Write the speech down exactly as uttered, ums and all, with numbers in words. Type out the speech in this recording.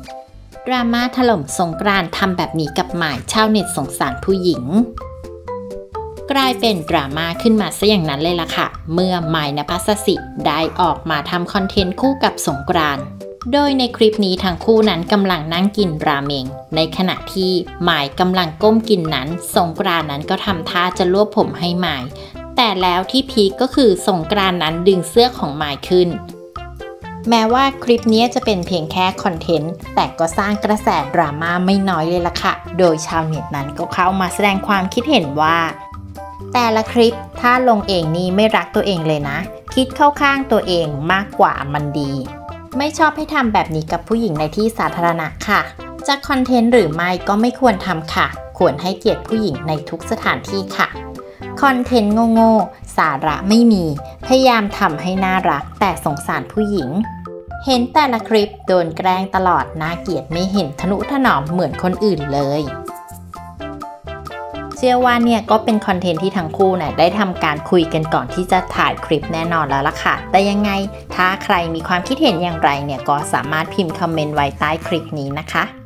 ดราม่าถล่มสงกรานต์ทำแบบนี้กับหมายชาวเน็ตสงสารผู้หญิงกลายเป็นดราม่าขึ้นมาซะอย่างนั้นเลยล่ะค่ะเมื่อหมายณภัสสิได้ออกมาทำคอนเทนต์คู่กับสงกรานต์โดยในคลิปนี้ทั้งคู่นั้นกำลังนั่งกินราเมงในขณะที่หมายกำลังก้มกินนั้นสงกรานต์นั้นก็ทำท่าจะรวบผมให้หมายแต่แล้วที่พีคก็คือสงกรานต์นั้นดึงเสื้อของหมายขึ้นแม้ว่าคลิปนี้จะเป็นเพียงแค่คอนเทนต์แต่ก็สร้างกระแสดราม่าไม่น้อยเลยล่ะค่ะโดยชาวเน็ตนั้นก็เข้ามาแสดงความคิดเห็นว่าแต่ละคลิปถ้าลงเองนี่ไม่รักตัวเองเลยนะคิดเข้าข้างตัวเองมากกว่ามันดีไม่ชอบให้ทำแบบนี้กับผู้หญิงในที่สาธารณะค่ะจะคอนเทนต์หรือไม่ก็ไม่ควรทำค่ะควรให้เกียรติผู้หญิงในทุกสถานที่ค่ะคอนเทนต์โง่ๆสาระไม่มีพยายามทำให้น่ารักแต่สงสารผู้หญิงเห็นแต่ละคลิปโดนแกล้งตลอดน่าเกลียดไม่เห็นทนุถนอมเหมือนคนอื่นเลยเชื่อว่าเนี่ยก็เป็นคอนเทนต์ที่ทั้งคู่เนี่ยได้ทำการคุยกันก่อนที่จะถ่ายคลิปแน่นอนแล้วล่ะค่ะแต่ยังไงถ้าใครมีความคิดเห็นอย่างไรเนี่ยก็สามารถพิมพ์คอมเมนต์ไว้ใต้คลิปนี้นะคะ